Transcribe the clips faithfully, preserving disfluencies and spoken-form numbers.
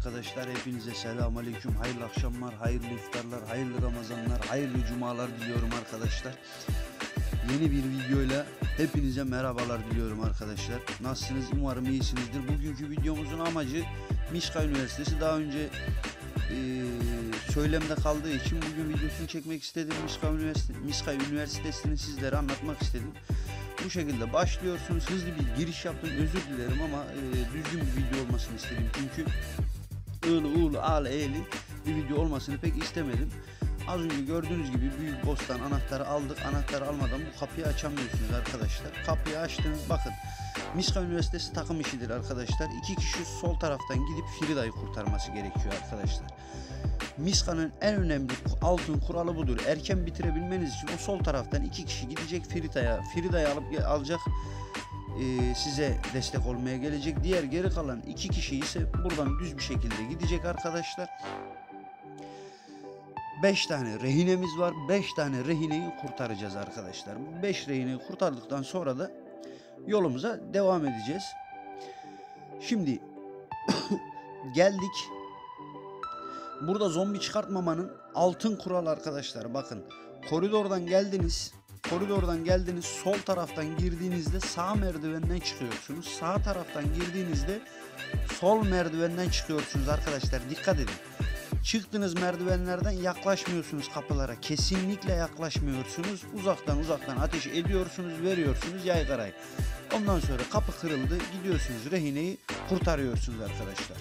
arkadaşlar, hepinize selamünaleyküm, hayırlı akşamlar, hayırlı iftarlar, hayırlı Ramazanlar, hayırlı cumalar diliyorum arkadaşlar. Yeni bir videoyla hepinize merhabalar diliyorum arkadaşlar. Nasılsınız? Umarım iyisinizdir. Bugünkü videomuzun amacı Mişka Üniversitesi. Daha önce e, söylemde kaldığı için bugün videosunu çekmek istedim. Mişka Üniversitesi, Mişka Üniversitesi'ni sizlere anlatmak istedim. Bu şekilde başlıyorsunuz. Hızlı bir giriş yaptım. Özür dilerim ama e, düzgün bir video olmasını istedim. Çünkü ığlı uğulu ağlı eğli bir video olmasını pek istemedim. Az önce gördüğünüz gibi büyük boss'tan anahtarı aldık. Anahtarı almadan bu kapıyı açamıyorsunuz arkadaşlar. Kapıyı açtınız. Bakın, Mişka Üniversitesi takım işidir arkadaşlar. İki kişi sol taraftan gidip Frida'yı kurtarması gerekiyor arkadaşlar. Mişka'nın en önemli altın kuralı budur. Erken bitirebilmeniz için o sol taraftan iki kişi gidecek Frida'ya. Frida'yı alıp alacak. Ee, size destek olmaya gelecek. Diğer geri kalan iki kişi ise buradan düz bir şekilde gidecek arkadaşlar. beş tane rehinemiz var. beş tane rehineyi kurtaracağız arkadaşlar. Bu beş rehineyi kurtardıktan sonra da yolumuza devam edeceğiz. Şimdi geldik. Burada zombi çıkartmamanın altın kuralı arkadaşlar. Bakın, koridordan geldiniz. Koridordan geldiniz. Sol taraftan girdiğinizde sağ merdivenden çıkıyorsunuz. Sağ taraftan girdiğinizde sol merdivenden çıkıyorsunuz arkadaşlar. Dikkat edin. Çıktığınız merdivenlerden yaklaşmıyorsunuz kapılara. Kesinlikle yaklaşmıyorsunuz. Uzaktan uzaktan ateş ediyorsunuz, veriyorsunuz yaygarayı. Ondan sonra kapı kırıldı. Gidiyorsunuz, rehineyi kurtarıyorsunuz arkadaşlar.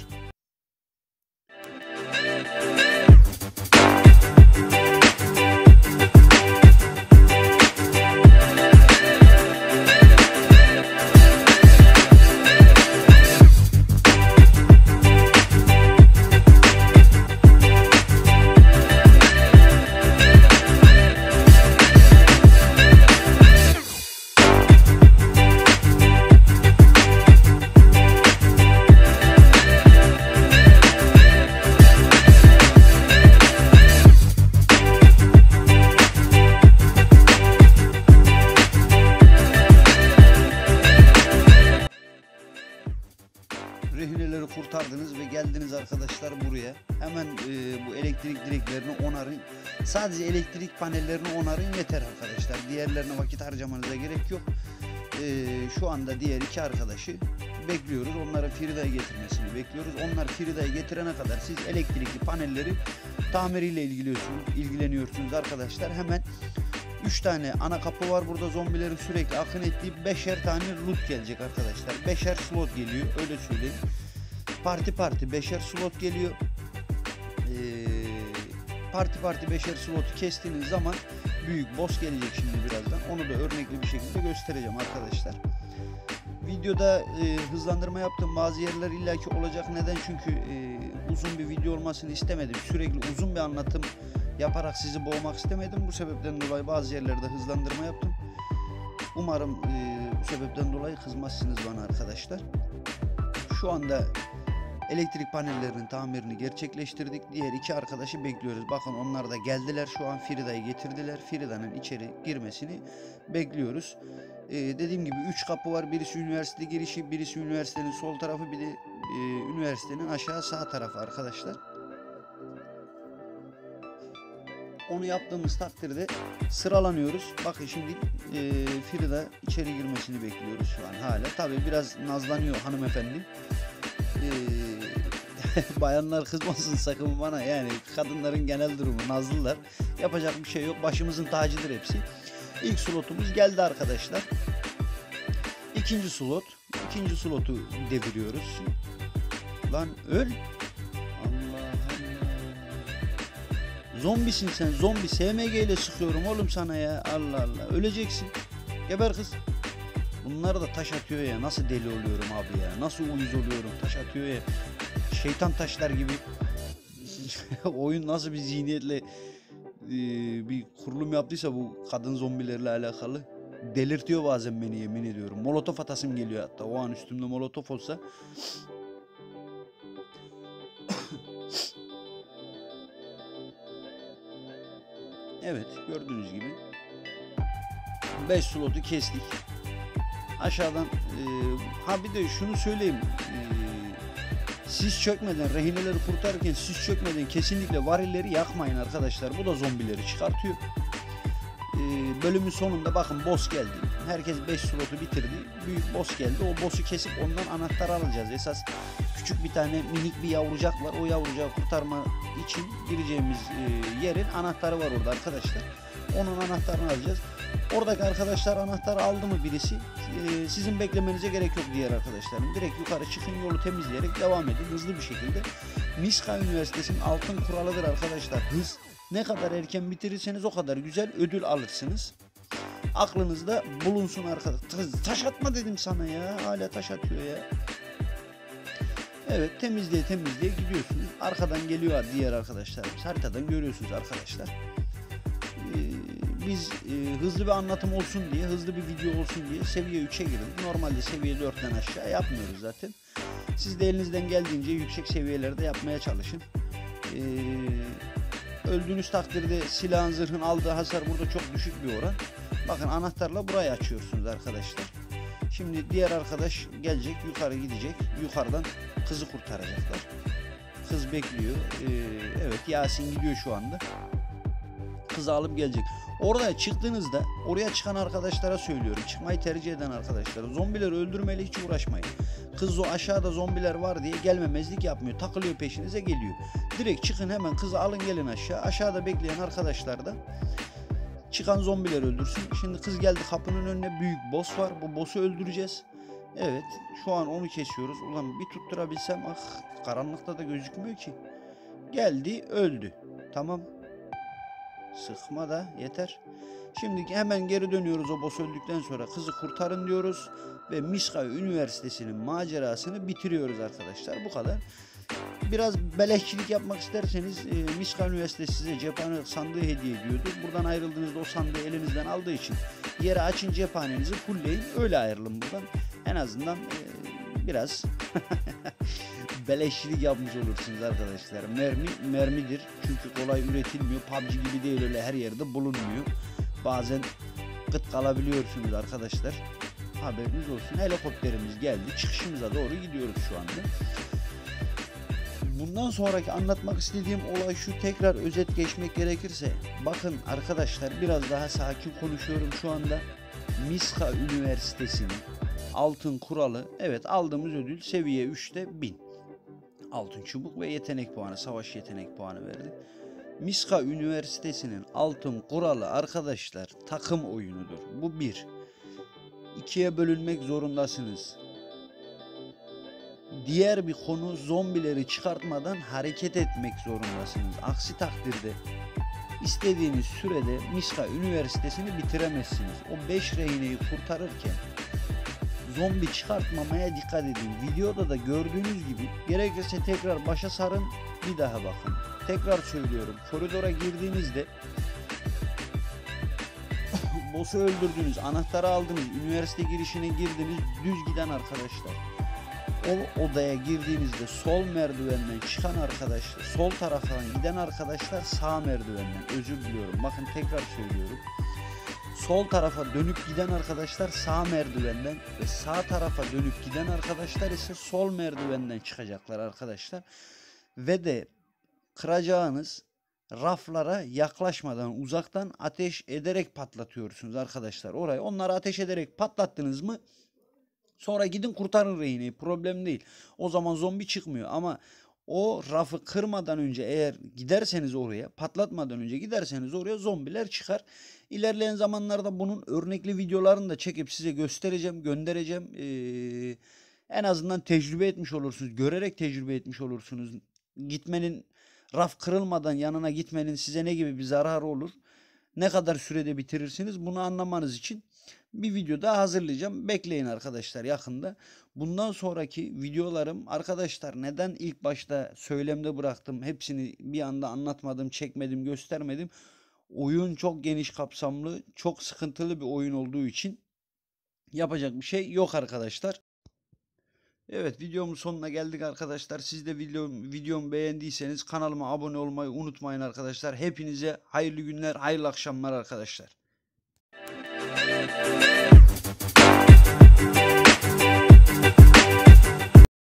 Rehineleri kurtardınız ve geldiniz arkadaşlar buraya. Hemen e, bu elektrik direklerini onarın. Sadece elektrik panellerini onarın yeter arkadaşlar. Diğerlerine vakit harcamanıza gerek yok. E, şu anda diğer iki arkadaşı bekliyoruz. Onların Frida'yı getirmesini bekliyoruz. Onlar Frida'yı getirene kadar siz elektrikli panelleri tamiriyle ilgileniyorsunuz, ilgileniyorsunuz arkadaşlar. Hemen üç tane ana kapı var. Burada zombilerin sürekli akın ettiği beşer tane loot gelecek arkadaşlar. beşer slot geliyor, öyle söyleyeyim. Parti parti beşer slot geliyor. Ee, parti parti beşer slotu kestiğiniz zaman büyük boss gelecek şimdi birazdan. Onu da örnekli bir şekilde göstereceğim arkadaşlar. Videoda e, hızlandırma yaptım. Bazı yerler illaki olacak. Neden? Çünkü e, uzun bir video olmasını istemedim. Sürekli uzun bir anlatım yaparak sizi boğmak istemedim. Bu sebepten dolayı bazı yerlerde hızlandırma yaptım. Umarım e, bu sebepten dolayı kızmazsınız bana arkadaşlar. Şu anda elektrik panellerinin tamirini gerçekleştirdik. Diğer iki arkadaşı bekliyoruz. Bakın, onlar da geldiler. Şu an Frida'yı getirdiler. Frida'nın içeri girmesini bekliyoruz. E, dediğim gibi üç kapı var. Birisi üniversite girişi, birisi üniversitenin sol tarafı, bir de e, üniversitenin aşağı sağ tarafı arkadaşlar. Onu yaptığımız takdirde sıralanıyoruz. Bakın şimdi e, Frida içeri girmesini bekliyoruz şu an hala. Tabii biraz nazlanıyor hanımefendi. E, bayanlar kızmasın sakın bana, yani kadınların genel durumu, nazlılar. Yapacak bir şey yok. Başımızın tacıdır hepsi. İlk slotumuz geldi arkadaşlar. İkinci slot. İkinci slotu deviriyoruz. Lan öl. Zombisin sen, zombi. S M G ile sıkıyorum oğlum sana ya. Allah Allah. Öleceksin. Geber kız. Bunlar da taş atıyor ya. Nasıl deli oluyorum abi ya. Nasıl uyuz oluyorum. Taş atıyor ya. Şeytan taşlar gibi. Oyun nasıl bir zihniyetle e, bir kurulum yaptıysa bu kadın zombilerle alakalı. Delirtiyor bazen beni, yemin ediyorum. Molotof atasım geliyor hatta. O an üstümde molotof olsa. Evet, gördüğünüz gibi beş slotu kestik. Aşağıdan e, ha bir de şunu söyleyeyim. E, sis çökmeden, rehineleri kurtarırken sis çökmeden kesinlikle varilleri yakmayın arkadaşlar. Bu da zombileri çıkartıyor. Ee, bölümün sonunda bakın boss geldi. Herkes beş slotu bitirdi. Büyük boss geldi. O boss'u kesip ondan anahtar alacağız. Esas küçük bir tane minik bir yavrucak var. O yavrucağı kurtarma için gireceğimiz e, yerin anahtarı var orada arkadaşlar. Onun anahtarını alacağız. Oradaki arkadaşlar anahtarı aldı mı birisi, e, sizin beklemenize gerek yok diğer arkadaşlarım. Direkt yukarı çıkın, yolu temizleyerek devam edin hızlı bir şekilde. Miska Üniversitesi'nin altın kuralıdır arkadaşlar. Hız. Ne kadar erken bitirirseniz o kadar güzel ödül alırsınız. Aklınızda bulunsun arkadaşlar. Taş atma dedim sana ya. Hala taş atıyor ya. Evet, temizliğe temizliğe gidiyorsunuz. Arkadan geliyor diğer arkadaşlarımız. Haritadan görüyorsunuz arkadaşlar. Ee, biz e, hızlı bir anlatım olsun diye, hızlı bir video olsun diye seviye üçe girdik. Normalde seviye dörtten aşağı yapmıyoruz zaten. Siz de elinizden geldiğince yüksek seviyelerde yapmaya çalışın. Ee, öldüğünüz takdirde silahın, zırhın aldığı hasar burada çok düşük bir oran. Bakın anahtarla burayı açıyorsunuz arkadaşlar. Şimdi diğer arkadaş gelecek, yukarı gidecek. Yukarıdan kızı kurtaracaklar. Kız bekliyor. Ee, evet, Yasin gidiyor şu anda. Kızı alıp gelecek. Oraya çıktığınızda oraya çıkan arkadaşlara söylüyorum. Çıkmayı tercih eden arkadaşlara. Zombileri öldürmeyle hiç uğraşmayın. Kız o aşağıda zombiler var diye gelmemezlik yapmıyor. Takılıyor, peşinize geliyor. Direkt çıkın, hemen kızı alın, gelin aşağı. Aşağıda bekleyen arkadaşlar da çıkan zombiler öldürsün. Şimdi kız geldi, kapının önüne büyük boss var. Bu boss'u öldüreceğiz. Evet, şu an onu kesiyoruz. Ulan bir tutturabilsem, ah karanlıkta da gözükmüyor ki. Geldi, öldü. Tamam. Sıkma da yeter. Şimdi hemen geri dönüyoruz, o boss öldükten sonra kızı kurtarın diyoruz. Ve Miska Üniversitesi'nin macerasını bitiriyoruz arkadaşlar. Bu kadar. Biraz beleşçilik yapmak isterseniz e, Miska Üniversitesi size cephane sandığı hediye ediyordu. Buradan ayrıldığınızda o sandığı elinizden aldığı için yere açın, cephanenizi fullleyin. Öyle ayrılın buradan. En azından e, biraz beleşçilik yapmış olursunuz arkadaşlar. Mermi mermidir. Çünkü kolay üretilmiyor. P U B G gibi değil, öyle her yerde bulunmuyor. Bazen kıt kalabiliyorsunuz arkadaşlar. Haberiniz olsun. Helikopterimiz geldi. Çıkışımıza doğru gidiyoruz şu anda. Bundan sonraki anlatmak istediğim olay şu, tekrar özet geçmek gerekirse. Bakın arkadaşlar, biraz daha sakin konuşuyorum şu anda. Miska Üniversitesi'nin altın kuralı. Evet, aldığımız ödül seviye üçte bin. Altın çubuk ve yetenek puanı, savaş yetenek puanı verdi. Miska Üniversitesi'nin altın kuralı arkadaşlar takım oyunudur. Bu bir. İkiye bölünmek zorundasınız. Diğer bir konu, zombileri çıkartmadan hareket etmek zorundasınız. Aksi takdirde istediğiniz sürede Miska Üniversitesi'ni bitiremezsiniz. O beş rehineyi kurtarırken zombi çıkartmamaya dikkat edin. Videoda da gördüğünüz gibi, gerekirse tekrar başa sarın, bir daha bakın. Tekrar söylüyorum, koridora girdiğinizde boss'u öldürdünüz, anahtarı aldınız, üniversite girişine girdiniz, düz giden arkadaşlar. O odaya girdiğinizde sol merdivenden çıkan arkadaşlar, sol taraftan giden arkadaşlar sağ merdivenden, özür diliyorum, bakın tekrar söylüyorum. Sol tarafa dönüp giden arkadaşlar sağ merdivenden ve sağ tarafa dönüp giden arkadaşlar ise sol merdivenden çıkacaklar arkadaşlar. Ve de kıracağınız raflara yaklaşmadan uzaktan ateş ederek patlatıyorsunuz arkadaşlar orayı. Onları ateş ederek patlattınız mı sonra gidin kurtarın rehineyi, problem değil. O zaman zombi çıkmıyor ama o rafı kırmadan önce eğer giderseniz oraya, patlatmadan önce giderseniz oraya, zombiler çıkar. İlerleyen zamanlarda bunun örnekli videolarını da çekip size göstereceğim, göndereceğim. Ee, en azından tecrübe etmiş olursunuz, görerek tecrübe etmiş olursunuz. Gitmenin, raf kırılmadan yanına gitmenin size ne gibi bir zararı olur, ne kadar sürede bitirirsiniz, bunu anlamanız için bir video daha hazırlayacağım. Bekleyin arkadaşlar, yakında. Bundan sonraki videolarım arkadaşlar, neden ilk başta söylemde bıraktım, hepsini bir anda anlatmadım, çekmedim, göstermedim. Oyun çok geniş kapsamlı, çok sıkıntılı bir oyun olduğu için yapacak bir şey yok arkadaşlar. Evet, videomun sonuna geldik arkadaşlar. Siz de video, videomu beğendiyseniz kanalıma abone olmayı unutmayın arkadaşlar. Hepinize hayırlı günler, hayırlı akşamlar arkadaşlar.